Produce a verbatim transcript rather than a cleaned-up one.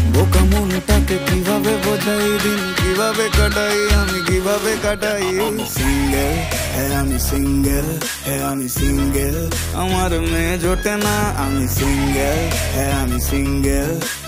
বোকা মনটাকে কিভাবে বোঝাই, দিন কিভাবে কাটাই, আমি কিভাবে কাটাই। আমি সিঙ্গেল, হ্যাঁ আমি সিঙ্গেল, হ্যাঁ আমি সিঙ্গেল, আমার মেয়ে জোটে না। আমি সিঙ্গেল, হ্যাঁ আমি সিঙ্গেল।